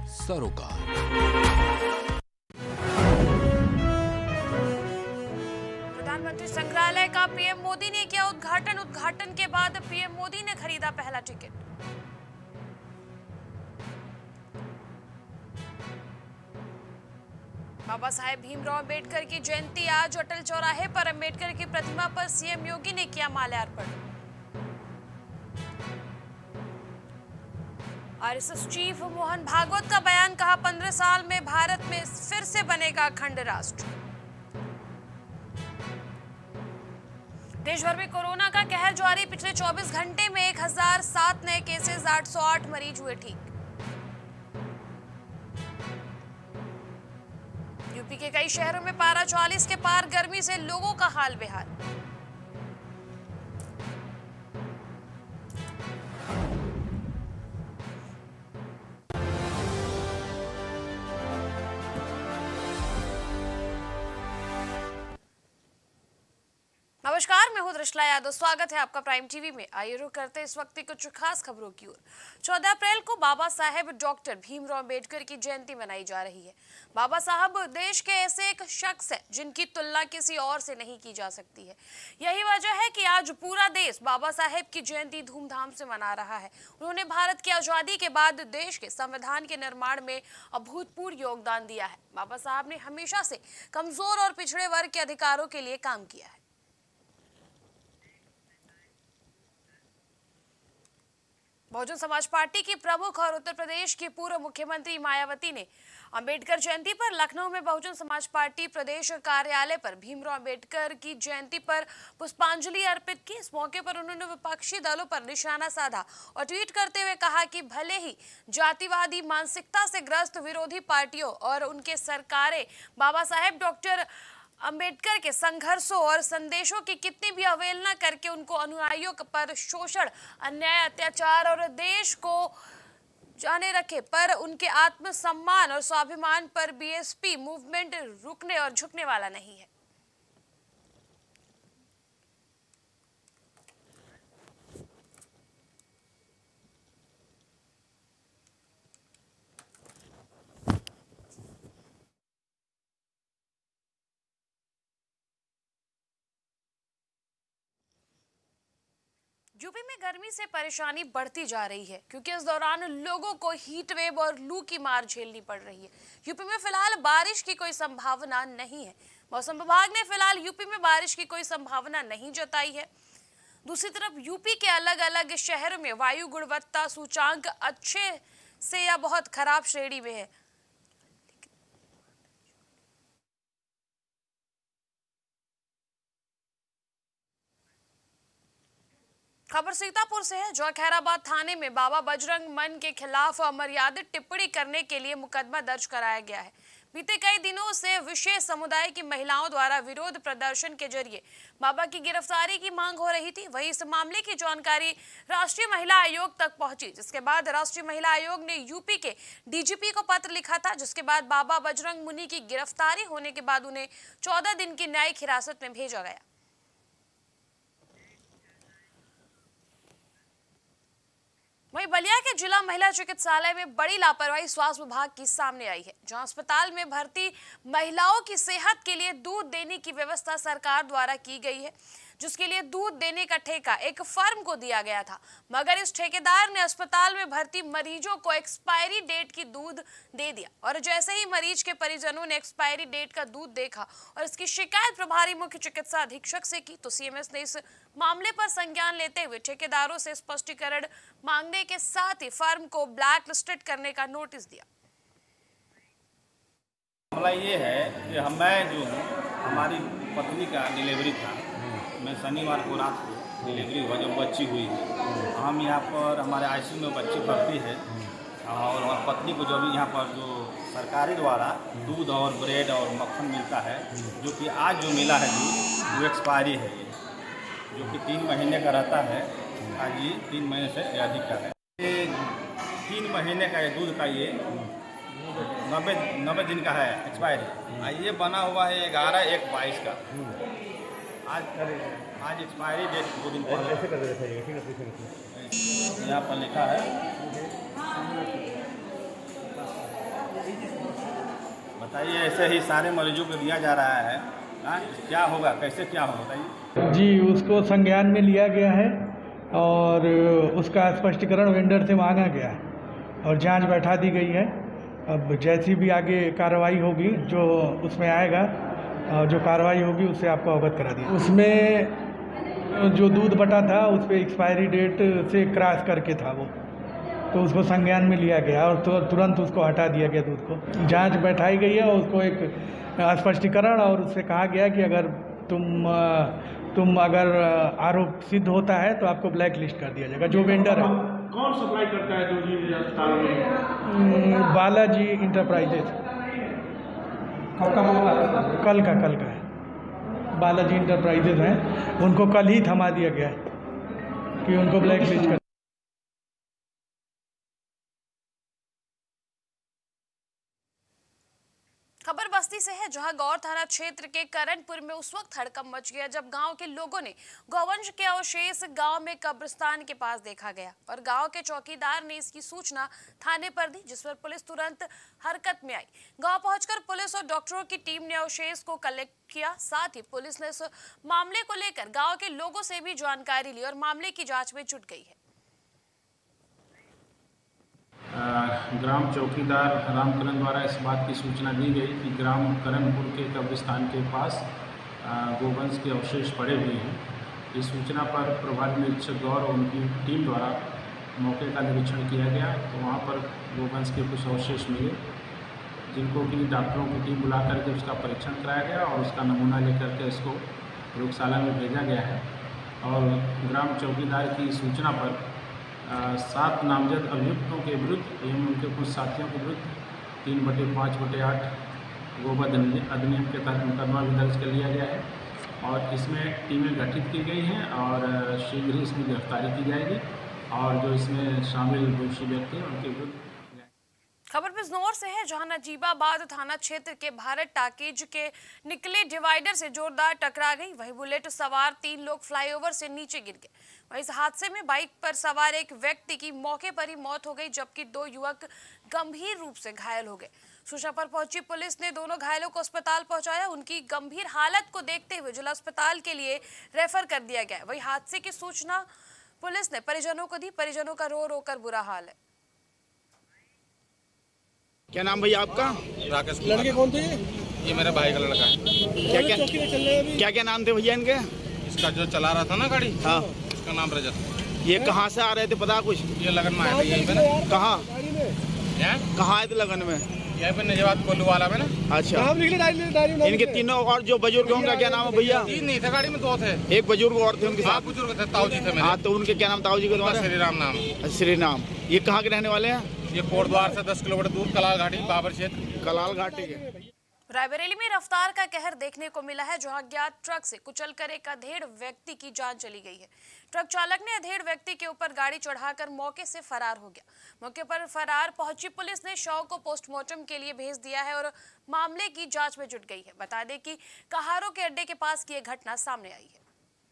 सरोकार। प्रधानमंत्री संग्रहालय का पीएम मोदी ने किया उद्घाटन। उद्घाटन के बाद पीएम मोदी ने खरीदा पहला टिकट। बाबा साहेब भीमराव अम्बेडकर की जयंती आज। अटल चौराहे पर अम्बेडकर की प्रतिमा पर सीएम योगी ने किया माल्यार्पण। आरएसएस चीफ मोहन भागवत का बयान, कहा 15 साल में भारत में फिर से बनेगा अखंड राष्ट्र। देश भर में कोरोना का कहर जारी। पिछले 24 घंटे में 1007 नए केसेस, 808 मरीज हुए ठीक। यूपी के कई शहरों में पारा 40 के पार। गर्मी से लोगों का हाल बेहाल। नमस्कार, मैं हूं दृष्ला यादव। स्वागत है आपका प्राइम टीवी में। आइए रुक करते इस वक्त की कुछ खास खबरों की ओर। 14 अप्रैल को बाबा साहेब डॉक्टर भीमराव अम्बेडकर की जयंती मनाई जा रही है। बाबा साहब देश के ऐसे एक शख्स है जिनकी तुलना किसी और से नहीं की जा सकती है। यही वजह है कि आज पूरा देश बाबा साहेब की जयंती धूमधाम से मना रहा है। उन्होंने भारत की आजादी के बाद देश के संविधान के निर्माण में अभूतपूर्व योगदान दिया है। बाबा साहब ने हमेशा से कमजोर और पिछड़े वर्ग के अधिकारों के लिए काम किया है। बहुजन समाज पार्टी की प्रमुख और उत्तर प्रदेश की पूर्व मुख्यमंत्री मायावती ने अंबेडकर जयंती पर लखनऊ में बहुजन समाज पार्टी प्रदेश कार्यालय पर भीमराव अंबेडकर की जयंती पर पुष्पांजलि अर्पित की। इस मौके पर उन्होंने विपक्षी दलों पर निशाना साधा और ट्वीट करते हुए कहा कि भले ही जातिवादी मानसिकता से ग्रस्त विरोधी पार्टियों और उनके सरकारें बाबा साहेब डॉक्टर अंबेडकर के संघर्षों और संदेशों की कितनी भी अवहेलना करके उनको अनुयायियों पर शोषण, अन्याय, अत्याचार और देश को जाने रखे, पर उनके आत्मसम्मान और स्वाभिमान पर बीएसपी मूवमेंट रुकने और झुकने वाला नहीं है। यूपी में गर्मी से परेशानी बढ़ती जा रही है क्योंकि इस दौरान लोगों को हीट वेव और लू की मार झेलनी पड़ रही है। यूपी में फिलहाल बारिश की कोई संभावना नहीं है। मौसम विभाग ने फिलहाल यूपी में बारिश की कोई संभावना नहीं जताई है। दूसरी तरफ यूपी के अलग अलग शहरों में वायु गुणवत्ता सूचांक अच्छे से या बहुत खराब श्रेणी में है। खबर सीतापुर से है, जो खैराबाद थाने में बाबा बजरंग मन के खिलाफ अमर्यादित टिप्पणी करने के लिए मुकदमा दर्ज कराया गया है। बीते कई दिनों से विशेष समुदाय की महिलाओं द्वारा विरोध प्रदर्शन के जरिए बाबा की गिरफ्तारी की मांग हो रही थी। वहीं इस मामले की जानकारी राष्ट्रीय महिला आयोग तक पहुंची, जिसके बाद राष्ट्रीय महिला आयोग ने यूपी के डीजीपी को पत्र लिखा था, जिसके बाद बाबा बजरंग मुनि की गिरफ्तारी होने के बाद उन्हें 14 दिन की न्यायिक हिरासत में भेजा गया। वहीं बलिया के जिला महिला चिकित्सालय में बड़ी लापरवाही स्वास्थ्य विभाग की सामने आई है, जहां अस्पताल में भर्ती महिलाओं की सेहत के लिए दूध देने की व्यवस्था सरकार द्वारा की गई है, जिसके लिए दूध देने का ठेका एक फर्म को दिया गया था। मगर इस ठेकेदार ने अस्पताल में भर्ती मरीजों को एक्सपायरी डेट की दूध दे दिया और जैसे ही मरीज के परिजनों ने एक्सपायरी डेट का दूध देखा और इसकी शिकायत प्रभारी मुख्य चिकित्सा अधीक्षक से की, तो सीएमएस ने इस मामले पर संज्ञान लेते हुए ठेकेदारों से स्पष्टीकरण मांगने के साथ ही फर्म को ब्लैक लिस्टेड करने का नोटिस दिया। मामला ये है कि मैं जो हूँ, हमारी पत्नी का डिलीवरी था। मैं शनिवार को रात को डिलीवरी हुआ, जब बच्ची हुई थी। हम यहाँ पर हमारे आईसीयू में बच्ची भर्ती है और पत्नी को जो भी यहाँ पर जो सरकारी द्वारा दूध और ब्रेड और मक्खन मिलता है, जो कि आज जो मिला है दूध वो एक्सपायरी है, ये जो कि 3 महीने का रहता है। आज ये 3 महीने से अधिक का है। ये 3 महीने का ये दूध का ये 90 दिन का है एक्सपायरी। ये बना हुआ है 11/1/22 का। आज एक्सपायरी डेट 2 दिन पहले यहाँ पर लिखा है बताइए, ऐसे ही सारे मरीजों को दिया जा रहा है। हाँ, क्या होगा, कैसे क्या होगा बताइए। जी, उसको संज्ञान में लिया गया है और उसका स्पष्टीकरण वेंडर से मांगा गया है और जांच बैठा दी गई है। अब जैसी भी आगे कार्रवाई होगी, जो उसमें आएगा, जो कार्रवाई होगी उससे आपको अवगत करा दिया। उसमें जो दूध बटा था उस पर एक्सपायरी डेट से क्रॉस करके था वो, तो उसको संज्ञान में लिया गया और तुरंत उसको हटा दिया गया दूध को। जांच बैठाई गई है और उसको एक स्पष्टीकरण और उससे कहा गया कि अगर तुम अगर आरोप सिद्ध होता है तो आपको ब्लैक लिस्ट कर दिया जाएगा। जो वेंडर है, कौन सप्लाई करता है दूध अस्पताल में? बालाजी इंटरप्राइजेज। कब का मामला है? कल का है। बालाजी इंटरप्राइजेज हैं, उनको कल ही थमा दिया गया है कि उनको ब्लैक लिस्ट कर। खबर बस्ती से है, जहां गौर थाना क्षेत्र के करणपुर में उस वक्त हड़कंप मच गया जब गांव के लोगों ने गौवंश के अवशेष गांव में कब्रिस्तान के पास देखा गया और गांव के चौकीदार ने इसकी सूचना थाने पर दी, जिस पर पुलिस तुरंत हरकत में आई। गांव पहुंचकर पुलिस और डॉक्टरों की टीम ने अवशेष को कलेक्ट किया। साथ ही पुलिस ने इस मामले को लेकर गाँव के लोगों से भी जानकारी ली और मामले की जाँच में जुट गई है। ग्राम चौकीदार रामकरण द्वारा इस बात की सूचना दी गई कि ग्राम करणपुर के कब्रिस्तान के पास गोवंश के अवशेष पड़े हुए हैं। इस सूचना पर प्रभारी निरीक्षक गौर और उनकी टीम द्वारा मौके का निरीक्षण किया गया, तो वहां पर गोवंश के कुछ अवशेष मिले, जिनको कि डॉक्टरों की टीम बुला करके उसका परीक्षण कराया गया और उसका नमूना लेकर के इसको प्रयोगशाला में भेजा गया है। और ग्राम चौकीदार की सूचना पर 7 नामजद अभियुक्तों के विरुद्ध एवं उनके कुछ साथियों के विरुद्ध 3/5/8 गोवध अधिनियम के तहत मुकदमा भी दर्ज कर लिया गया है और इसमें टीमें गठित की गई हैं और शीघ्र ही इसमें गिरफ्तारी की जाएगी और जो इसमें शामिल दोषी व्यक्ति हैं उनके विरुद्ध। खबर बिजनौर से है, जहां नजीबाबाद थाना क्षेत्र के भारत टाकीज के निकले डिवाइडर से जोरदार टकरा गई। वहीं बुलेट सवार 3 लोग फ्लाईओवर से नीचे गिर गए। वहीं इस हादसे में बाइक पर सवार एक व्यक्ति की मौके पर ही मौत हो गई, जबकि 2 युवक गंभीर रूप से घायल हो गए। सूचना पर पहुंची पुलिस ने दोनों घायलों को अस्पताल पहुंचाया। उनकी गंभीर हालत को देखते हुए जिला अस्पताल के लिए रेफर कर दिया गया। वहीं हादसे की सूचना पुलिस ने परिजनों को दी। परिजनों का रो रो कर बुरा हाल है। क्या नाम भैया आपका? राकेश। लड़के कौन थे? ये मेरे भाई का लड़का है। क्या क्या नाम थे भैया इनके? इसका जो चला रहा था ना गाड़ी, हाँ, इसका नाम रजत। ये कहाँ से आ रहे थे पता कुछ? ये लगन में आए थे यहीं पे ना। कहाँ कहाँ आए थे लगन में? यहीं पे नजवात कोल्लू वाला में ना। अच्छा, इनके तीनों और जो बुजुर्ग होंगे क्या नाम है भैया? 3 नहीं थे गाड़ी में, 2 थे। एक बुजुर्ग और थे उनके साथ? बुजुर्ग थे, ताऊ जी थे मेरे। हाँ, तो उनके क्या नाम? ताऊ जी के द्वारा श्री राम नाम। श्री नाम। ये कहाँ के रहने वाले हैं? ये कोटद्वार से 10 किलोमीटर दूर कलाल घाटी बाबर क्षेत्र। कलाल घाटी के। रायबरेली में रफ्तार का कहर देखने को मिला है, जहां अज्ञात ट्रक से कुचलकर एक अधेड़ व्यक्ति की जान चली गई है। ट्रक चालक ने अधेड़ व्यक्ति के ऊपर गाड़ी चढ़ाकर मौके से फरार हो गया। मौके पर फरार पहुंची पुलिस ने शव को पोस्टमार्टम के लिए भेज दिया है और मामले की जांच में जुट गई है। बता दें कि कहारों के अड्डे के पास की यह घटना सामने आई है।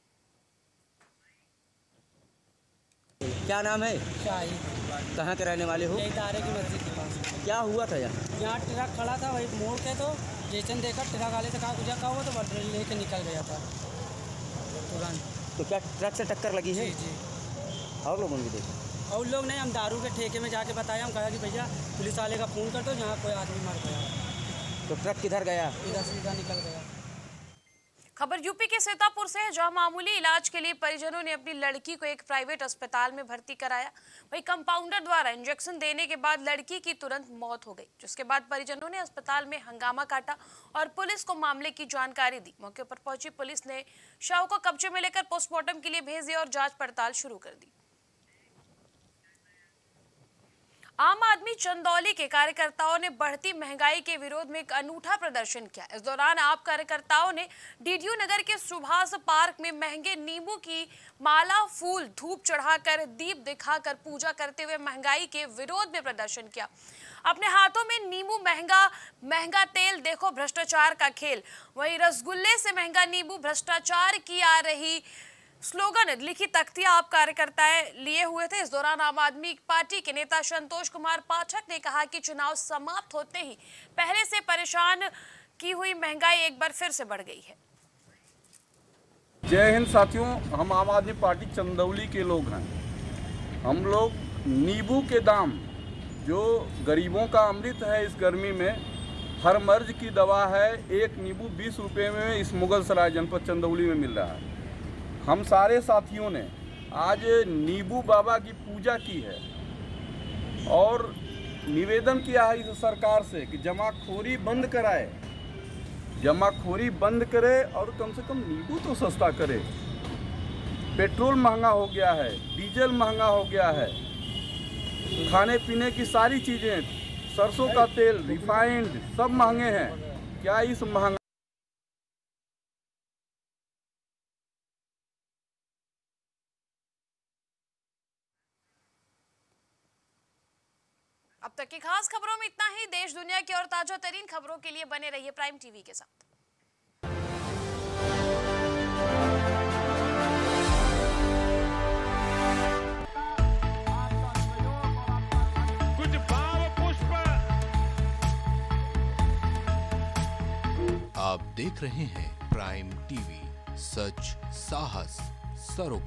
क्या नाम है? शाही। कहाँ के रहने वाले हो? तारे की मस्जिद के पास। क्या हुआ था यहाँ? यहाँ ट्रक खड़ा था, वही मोड़ के, तो जैसे देखा ट्रक वाले से कहा गुजर का हुआ तो लेके निकल गया था तुरंत। तो क्या ट्रक से टक्कर लगी है? जी। और लोगों ने देखा? और लोग नहीं, हम दारू के ठेके में जाके बताया, हम कहा कि भैया पुलिस वाले का फ़ोन कर दो, यहाँ कोई आदमी मर गया। तो ट्रक किधर गया? इधर सीधा निकल गया। खबर यूपी के सीतापुर से है, जहां मामूली इलाज के लिए परिजनों ने अपनी लड़की को एक प्राइवेट अस्पताल में भर्ती कराया। वहीं कंपाउंडर द्वारा इंजेक्शन देने के बाद लड़की की तुरंत मौत हो गई, जिसके बाद परिजनों ने अस्पताल में हंगामा काटा और पुलिस को मामले की जानकारी दी। मौके पर पहुंची पुलिस ने शव को कब्जे में लेकर पोस्टमार्टम के लिए भेज दिया और जांच पड़ताल शुरू कर दी। आम आदमी चंदौली के कार्यकर्ताओं ने बढ़ती महंगाई के विरोध में एक अनूठा प्रदर्शन किया। इस दौरान आप कार्यकर्ताओं ने डीडीयू नगर के सुभाष पार्क में महंगे नींबू की माला, फूल, धूप चढ़ाकर, दीप दिखाकर पूजा करते हुए महंगाई के विरोध में प्रदर्शन किया। अपने हाथों में नींबू, महंगा तेल, देखो भ्रष्टाचार का खेल। वहीं रसगुल्ले से महंगा नींबू, भ्रष्टाचार की आ रही स्लोगन लिखी तख्तियां आप कार्यकर्ताएं लिए हुए थे। इस दौरान आम आदमी पार्टी के नेता संतोष कुमार पाठक ने कहा कि चुनाव समाप्त होते ही पहले से परेशान की हुई महंगाई एक बार फिर से बढ़ गई है। जय हिंद साथियों, हम आम आदमी पार्टी चंदौली के लोग हैं। हम लोग नींबू के दाम जो गरीबों का अमृत है इस गर्मी में, हर मर्ज की दवा है, एक नींबू 20 रुपये में इस मुगलसराय जनपद चंदौली में मिल रहा है। हम सारे साथियों ने आज नींबू बाबा की पूजा की है और निवेदन किया है इस सरकार से कि जमाखोरी बंद कराए, जमाखोरी बंद करे और कम से कम नींबू तो सस्ता करे। पेट्रोल महंगा हो गया है, डीजल महंगा हो गया है, खाने पीने की सारी चीज़ें, सरसों का तेल, रिफाइंड सब महंगे हैं। क्या इस महंगा अब तक की खास खबरों में इतना ही। देश दुनिया की और ताजा तरीन खबरों के लिए बने रहिए प्राइम टीवी के साथ। आप देख रहे हैं प्राइम टीवी, सच साहस सरोकार।